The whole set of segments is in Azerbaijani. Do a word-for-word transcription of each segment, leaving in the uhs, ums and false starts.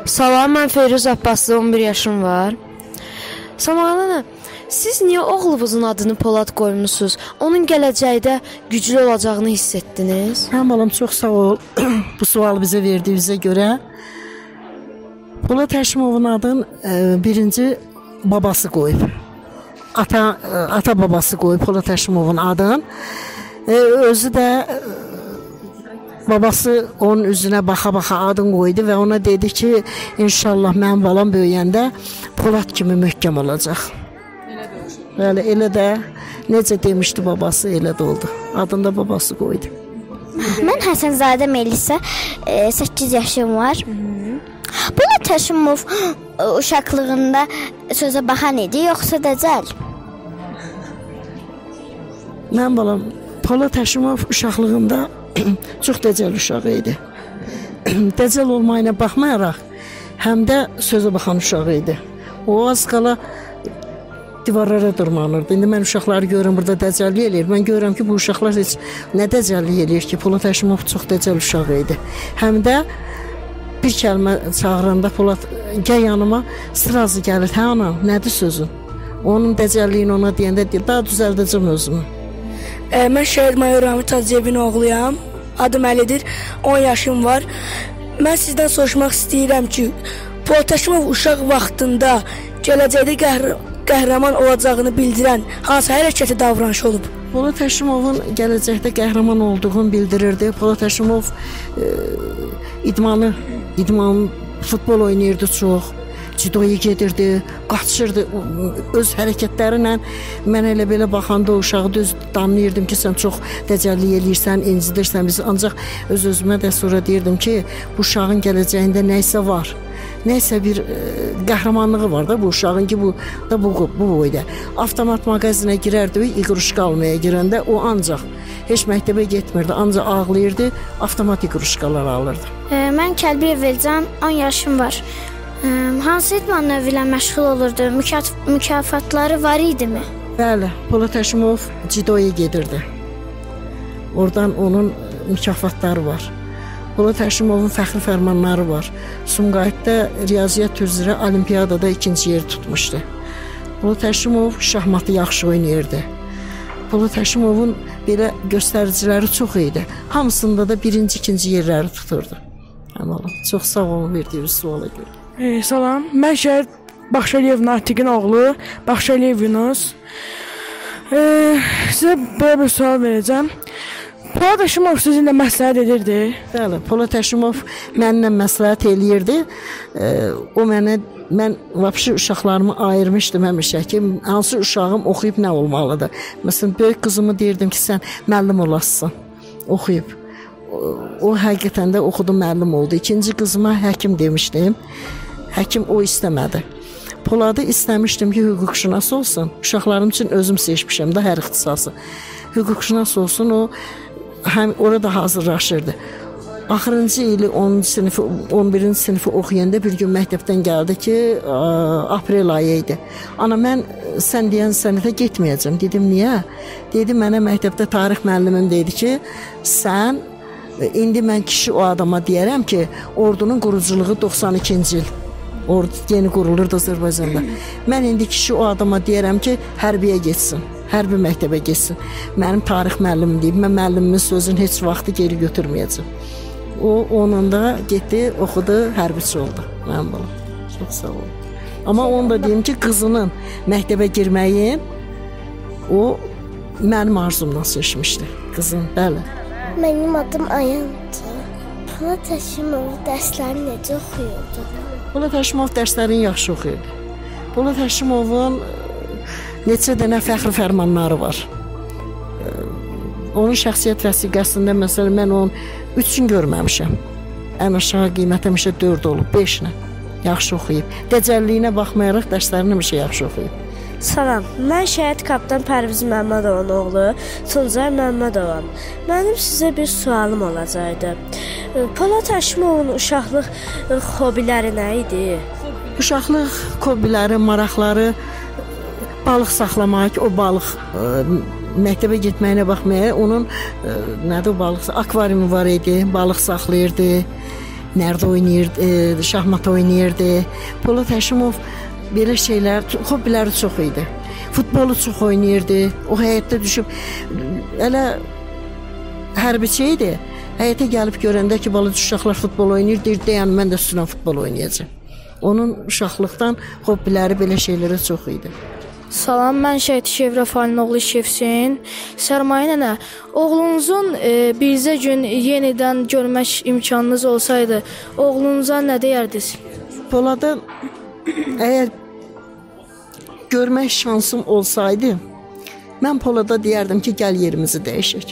Salam, mən Feyruz Abbaslı, on bir yaşım var. Samahan ana, siz niyə oğlunuzun adını Polad qoymusunuz? Onun gələcəkdə güclü olacağını hiss etdiniz? Həm balam, çox sağ ol bu sualı bizə verdiyinizə görə. Polad Həşimovun adını e, birinci babası qoyub. Ata, e, ata babası qoyub Polad Həşimovun adını. E, özü də e, babası onun üzünə baxa-baxa adını qoydu və ona dedi ki, inşallah mənim balam böyüyəndə Polad kimi möhkəm olacaq. Bəli, elə də necə demişdi babası, elə də oldu. Adını da babası qoydu. Mən Həsənzadə Melisə, səkkiz yaşım var. Polad Həşimov uşaqlığında sözə baxan idi, yoxsa dəcəl? Mən balam, Polad Həşimov uşaqlığında çox dəcəl uşağı idi. Dəcəl olmayına baxmayaraq, həm də sözə baxan uşağı idi. O az qala divarlara dırmanırdı. İndi mən uşaqları görürəm, burada dəcəllik eləyir. Mən görürəm ki, bu uşaqlar heç nə dəcəllik eləyir ki, Polad Həşimov çox dəcəl uşağı idi. Həm də bir kəlmə çağıranda Polad, gəl yanıma, sırası gəlir. Hə anam, nədir sözün? Onun dəcəlliyini ona deyəndə deyir, daha düzəldəcəm özümü. E, mən şəhid mayor Ramil Tacıyevin oğluyam. Adım Əlidir, on yaşım var. Mən sizdən soruşmaq istəyirəm ki, Polad Həşimov uşaq vaxtında gələcəkdə qəhr qəhrəman olacağını bildirən hansı hərəkəti davranışı olub? Polad Həşimovun gələcəkdə qəhrəman olduğunu bildirirdi. Polad Həşimov e, idmanı, idman, futbol oynayırdı çox. Cidoya gedirdi, qaçırdı. Öz hərəkətləri ilə mən elə belə baxanda o uşağı düz danlayırdım ki, sən çox dəcəllik eləyirsən, incidirsən bizi. Ancaq öz-özümə də sonra deyirdim ki, bu uşağın gələcəyində nəysə var. Nəysə bir e, qəhrəmanlığı var da bu uşağın ki, bu da bu, bu boyda. Avtomat mağazinə girərdi, iqruşka almaya girəndə o ancaq heç məktəbə getmirdi, ancaq ağlayırdı, avtomat iqruşkalar alırdı. E, mən Kəlbiyev Elcan, on yaşım var. E, hansı idman növü ilə məşğul olurdu? Mükaf mükafatları var idimi? Bəli, Polad Həşimov cidoya gedirdi. Oradan onun mükafatları var. Polad Həşimovun fəxri fərmanları var. Sumqayıtda riyaziyyat üzrə olimpiyadada ikinci yer tutmuşdu. Polad Həşimov şahmatı yaxşı oynayırdı. Polad Həşimovun belə göstəriciləri çox idi. Hamısında da birinci, ikinci yerləri tuturdu. Əməlim, çox sağ olun verdiyiniz suala görə. E, salam, mən şəhid Baxşəliyev Natiqin oğlu, Baxşəliyev Yunus. E, sizə belə bir sual verəcəm. Polad Həşimov sizinlə məsləhət edirdi? Bəli, Polad Həşimov mənimlə məsləhət eləyirdi. E, o mənə, mən vəbşi uşaqlarımı ayırmışdım həmişə ki, hansı uşağım oxuyub nə olmalıdır. Məsələn, böyük qızımı deyirdim ki, sən müəllim olasın, oxuyub. O, o həqiqətən də oxudu, müəllim oldu. İkinci qızıma həkim demişdim. Həkim o istəmədi. Poladı istəmişdim ki, hüquqşünas olsun. Uşaqlarım üçün özüm seçmişəm də hər ixtisası. Hüquqşünas olsun, o həm orada hazırlaşırdı. Axırıncı ili onuncu sinifi, on birinci sinifi oxuyanda bir gün məktəbdən gəldi ki, aprel ayı idi. Ana, mən sən deyən sənətə getməyəcəm. Dedim, niyə? Dedi, mənə məktəbdə tarix müəllimim dedi ki, sən, indi mən kişi o adama deyərəm ki, ordunun quruculuğu doxsan ikinci il. Ordu yeni qurulurdu Azərbaycanda. Mən indi kişi o adama deyərəm ki, hərbiyə getsin, hərbi məktəbə getsin. Mənim tarix müəllimim deyib, mən müəllimimin sözünü heç vaxtı geri götürməyəcəm. O, onun da getdi, oxudu, hərbiçi oldu. Mənim balam. Çox sağ olun. Amma onu da deyim ki, qızının məktəbə girməyi o mənim arzumdan seçmişdi. Qızım, bəli. Mənim adım Ayandır. Polad Həşimov dərslərini necə oxuyurdu? Polad Həşimov dərslərini yaxşı oxuyurdu. Polad Həşimovun neçə dənə fəxri fərmanları var. Onun şəxsiyyət vəsiqəsində məsələn mən onu üç gün görməmişəm. Ən aşağı qiymət həmişə dörd olub, beşlə. Yaxşı oxuyub. Dəcəlliyinə baxmayaraq dərslərini həmişə yaxşı oxuyub. Salam, mən şəhid kapitan Pərviz Məmmədovun oğlu Tuncay Məmmədovam. Mənim sizə bir sualım olacaqdı. Polad Həşimovun uşaqlıq hobiləri nə idi? Uşaqlıq hobiləri, maraqları balıq saxlamaq, o balıq ə, məktəbə getməyinə baxmayaraq onun ə, nədir o balıq, akvariumu var idi, balıq saxlayırdı. nərd oynayırdı, e, şahmat oynayırdı. Polad Həşimov belə şeylər, hobbiləri çox idi. Futbolu çox oynayırdı. O həyətdə düşüb elə hərbiçi idi. Həyətə gəlib görəndə ki, balaca uşaqlar futbol oynayır, deyir, deyən mən də üstünə futbol oynayacağam. Onun uşaqlıqdan hobbiləri belə şeylərə çox idi. Salam, mən Şəhid Şevrəfalinin oğlu Şefsin. Sərmayə nənə, oğlunuzun e, bircə gün yenidən görmək imkanınız olsaydı, oğlunuza nə deyərdiniz? Polada əgər görmək şansım olsaydı, mən Polada deyərdim ki, gəl yerimizi dəyişək.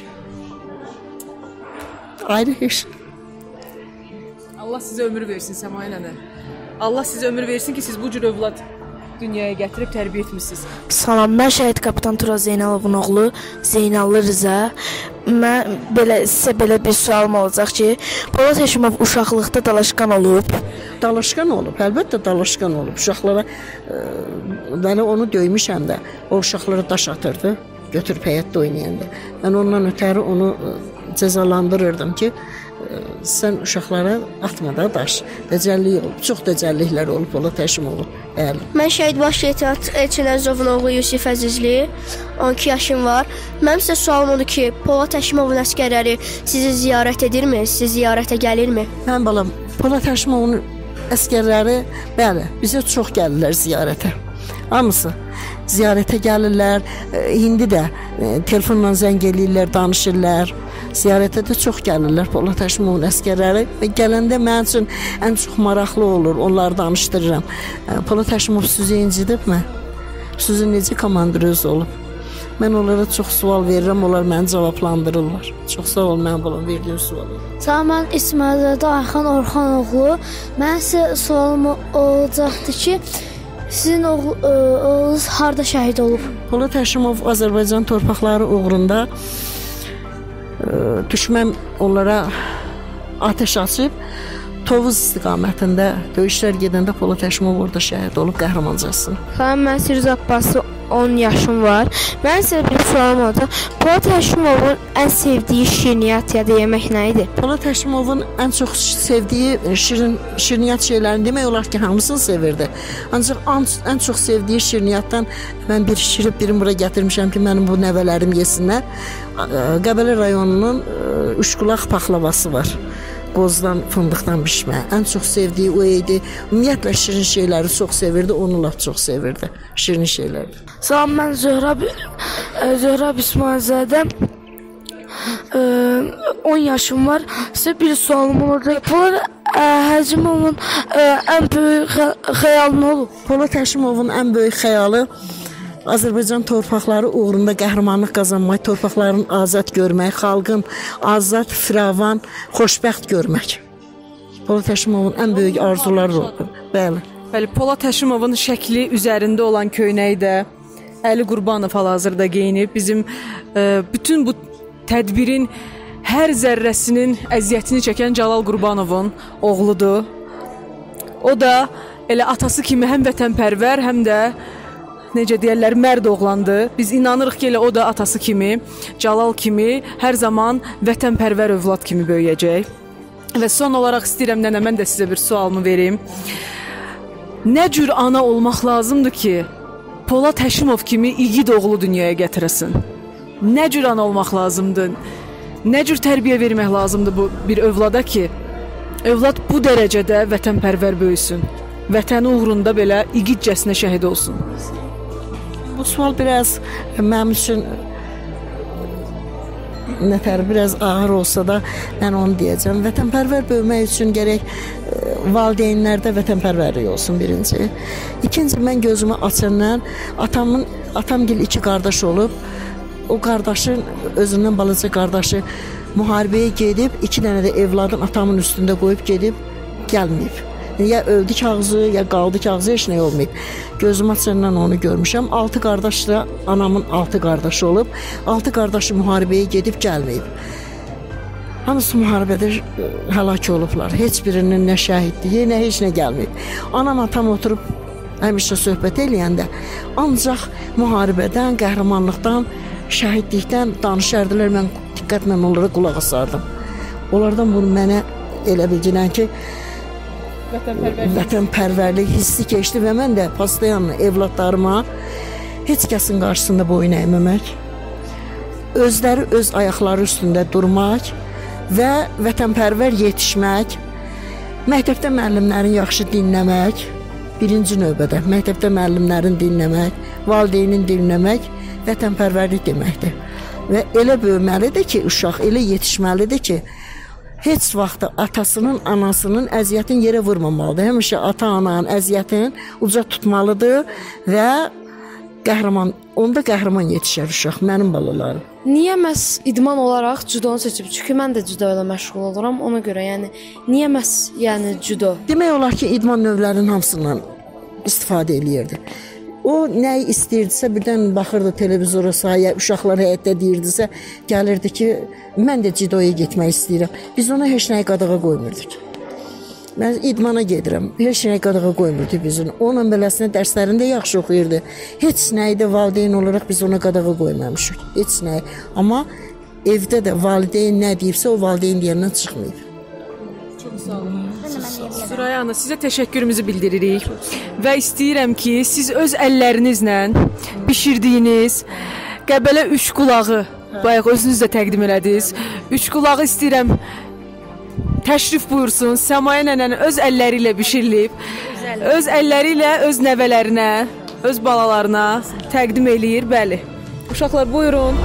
Ayrı heç. Allah sizə ömür versin Səmayə nənə. Allah sizə ömür versin ki, siz bu cür övlad dünyaya gətirib tərbiyə etmişsiniz. Salam, mən Şəhid Kapitan Turaz Zeynalovun oğlu Zeynallı Rıza. Mən belə sizə belə bir sualım olacaq ki, Polad Həşimov uşaqlıqda dalaşqan olub. Dalaşqan olub, əlbəttə dalaşqan olub. Uşaqlara e, mən onu döymüşəm də. O uşaqlara daş atırdı, götürüb həyətdə oynayanda. Mən ondan ötəri onu e, cəzalandırırdım ki, e, sən uşaqlara atma da daş. Dəcəllik olub, çox dəcəlliklər olub Polad Həşimov. Bəli. Mən Şəhid Baş Leytenant Elçin Əzizovun oğlu Yusif Əzizli, on iki yaşım var. Mənim sizə sualım odur ki, Polad Həşimovun əsgərləri sizi ziyarət edirmi? Sizi ziyarətə gəlirmi? Mən balam, Polad Həşimovun əsgərləri, bəli, bizə çox gəlirlər ziyarətə. Hamısı ziyarətə gəlirlər. İndi də e, telefonla zəng eləyirlər, danışırlar. Ziyarətə də çox gəlirlər Polad Həşimovun əsgərləri və gələndə mənim üçün ən çox maraqlı olur, onları danışdırıram. Polad Həşimov sizi incidibmi? Sizi necə komandir özü olub? Mən onlara çox sual verirəm, onlar məni cavablandırırlar. Çox sağ ol, mən buna verdiyim sualı. Salam, mən İsmailzadə Ayxan Orxan oğlu. Mən sizə sualım olacaqdı ki, sizin oğlu, ə, oğlunuz harda şəhid olub? Polad Həşimov Azərbaycan torpaqları uğrunda düşmən onlara ateş açıb Tovuz istiqamətində döyüşlər gedəndə Polad Həşimov orada şəhid olub qəhrəmancasına. Salam, mən Siruz Abbası, on yaşım var. Mən sizə bir sualım olacaq. Polad Həşimovun ən sevdiyi şirniyyat ya da yemək nə idi? Polad Həşimovun ən çox sevdiyi şirin, şirniyyat şeylərini demək olar ki, hamısını sevirdi. Ancaq ən, ən çox sevdiyi şirniyyatdan mən bir şirib birini bura gətirmişəm ki, mənim bu nəvələrim yesinlər. Qəbələ rayonunun Üşqulaq paxlavası var. Qozdan, fındıqdan bişmə. Ən çox sevdiyi o idi. Ümumiyyətlə şirin şeyləri çox sevirdi, onu lap çox sevirdi. Şirin şeyləri. Salam, mən Zöhrab, Zöhrab İsmailzadə, on yaşım var. Sizə bir sualım olacaq. Polad Həşimovun ən böyük xəyalı nə olub? Polad Həşimovun ən böyük xəyalı Azərbaycan torpaqları uğrunda qəhrəmanlıq qazanmaq, torpaqların azad görmək, xalqın azad, firavan, xoşbəxt görmək. Polad Həşimovun ən böyük arzuları oldu. Bəli. Bəli, Polad Həşimovun şəkli üzərində olan köynəyi də Əli Qurbanov hal-hazırda geyinib. Bizim e, bütün bu tədbirin hər zərrəsinin əziyyətini çəkən Cəlal Qurbanovun oğludur. O da elə atası kimi həm vətənpərvər, həm də necə deyərlər, mərd oğlandı. Biz inanırıq ki, elə o da atası kimi, Cəlal kimi hər zaman vətənpərvər övlad kimi böyüyəcək. Və son olaraq istəyirəm nənə, mən də sizə bir sualımı verim. Nə cür ana olmaq lazımdır ki, Polad Həşimov kimi igid oğlu dünyaya gətirəsin? Nə cür ana olmaq lazımdır? Nə cür tərbiyə vermək lazımdır bu bir övlada ki, övlad bu dərəcədə vətənpərvər böyüsün, vətəni uğrunda belə igidcəsinə şəhid olsun? Bu sual biraz mənim üçün nətər biraz ağır olsa da mən onu deyəcəm. Vətənpərvər böyümək üçün gərək valideynlərdə vətənpərvərlik olsun birinci. İkinci, mən gözümü açandan atamın, atamgil iki qardaş olub. O qardaşın, özündən balaca qardaşı müharibəyə gedib, iki dənə də evladım atamın üstündə qoyub gedib, gəlməyib. Ya öldü kağızı, ya qaldı kağızı, heç nə olmayıb. Gözüm açandan onu görmüşəm. Altı qardaş da anamın altı qardaşı olub. Altı qardaşı müharibəyə gedib gəlməyib. Hamısı müharibədə həlak olublar. Heç birinin nə şəhidliyi, nə heç nə gəlməyib. Anam, atam oturub həmişə söhbət eləyəndə ancaq müharibədən, qəhrəmanlıqdan, şəhidlikdən danışardılar. Mən diqqətlə onlara qulaq asardım. Onlardan bunu mənə elə bilginən ki, vətənpərvərlik hissi keçdi və mən də pastayanla evladlarıma heç kəsin qarşısında boyun əyməmək, özləri öz ayaqları üstündə durmaq və vətənpərvər yetişmək, məktəbdə müəllimlərin yaxşı dinləmək, birinci növbədə məktəbdə müəllimlərin dinləmək, valideynin dinləmək vətənpərvərlik deməkdir. Və elə böyüməlidir ki, uşaq elə yetişməlidir ki, heç vaxt atasının, anasının əziyyətini yerə vurmamalıdır. Həmişə ata-ananın əziyyətini uca tutmalıdır və qəhrəman, onda qəhrəman yetişər uşaq, mənim balalarım. Niyə məhz idman olaraq cudonu seçib? Çünki mən də judo ilə məşğul oluram, ona görə, yəni niyə məhz yəni judo? Demək olar ki, idman növlərinin hamısından istifadə eləyirdi. O nəyi istəyirdisə, birdən baxırdı televizora, sahaya, uşaqlar həyətdə deyirdisə, gəlirdi ki, mən də judoya getmək istəyirəm. Biz ona heç nəyi qadağa qoymurduq. Mən idmana gedirəm, heç nəyi qadağa qoymurdu bizim. Onun beləsinə dərslərində yaxşı oxuyurdu. Heç nəyi də valideyn olaraq biz ona qadağa qoymamışıq. Heç nəyi. Amma evdə də valideyn nə deyirsə, o valideyn deyəndən çıxmayıb. Çox sağ olun. Süraya ana, sizə təşəkkürümüzü bildiririk və istəyirəm ki, siz öz əllərinizlə bişirdiyiniz Qəbələ üç qulağı, bayaq özünüz də təqdim elədiniz. Üç qulağı istəyirəm təşrif buyursun. Səmaya nənənin öz əlləri ilə bişirilib, öz əlləri ilə öz nəvələrinə, öz balalarına təqdim eləyir. Bəli. Uşaqlar buyurun.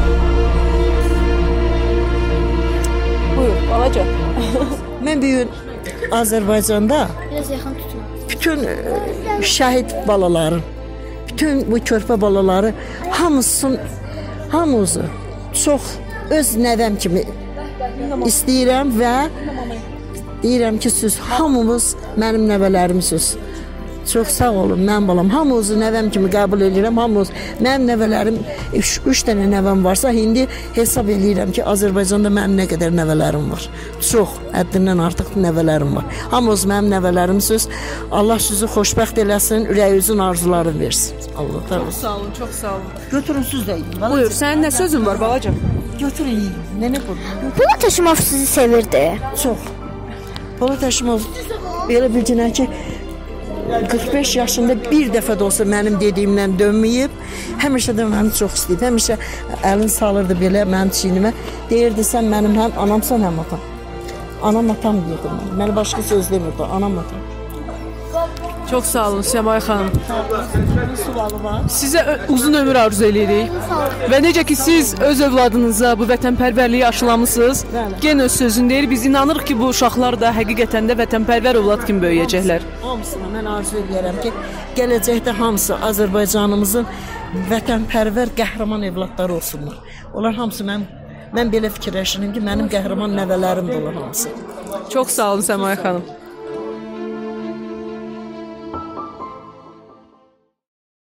Buyur, balaca. Mən bir gün Azərbaycanda Biraz yaxın tutun. bütün şəhid balaların, bütün bu körpə balaları hamısın, hamısı çox öz nəvəm kimi istəyirəm və deyirəm ki, siz hamımız mənim nəvələrimsiniz. Çox sağ olun, mən balam. Hamınızı nəvəm kimi qəbul edirəm. Hamınız, mənim nəvələrim, üç, üç dənə nəvəm varsa, indi hesab edirəm ki, Azərbaycanda mənim nə qədər nəvələrim var. Çox, həddindən artıq nəvələrim var. Hamınız mənim nəvələrimsiniz. Allah sizi xoşbəxt eləsin, ürəyinizin arzularını versin. Allah da Çox sağ olun, çox sağ olun. Götürün siz də yiyin. Buyur, sənin nə sözün var balacam? Götürün yiyin. Nənə bu? Polat Həşimov sizi sevirdi. Çox. Polat Həşimov belə bilginən ki, qırx beş yaşında bir dəfə də olsa mənim dediyimdən dönməyib. Həmişə də məni çox istəyib. Həmişə əlini salırdı belə mənim çiynimə. Deyirdi, sən mənim həm anamsan, həm atam. Anam atam deyirdi mən. Məni başqa söz demirdi, anam atam. Çox sağ olun Səmaya xanım. Sualı var. Sizə uzun ömür arzu edirik. Və necə ki siz öz övladınıza bu vətənpərvərliyi aşılamısınız, gen öz sözün deyir, biz inanırıq ki, bu uşaqlar da həqiqətən də vətənpərvər övlad kimi böyüyəcəklər. Hamısını mən arzu edirəm ki, gələcəkdə hamısı Azərbaycanımızın vətənpərvər qəhrəman evladları olsunlar. Onlar hamısı mən, mən belə fikirləşirəm ki, mənim qəhrəman nəvələrim də olur hamısı. Çox sağ olun Səmaya xanım.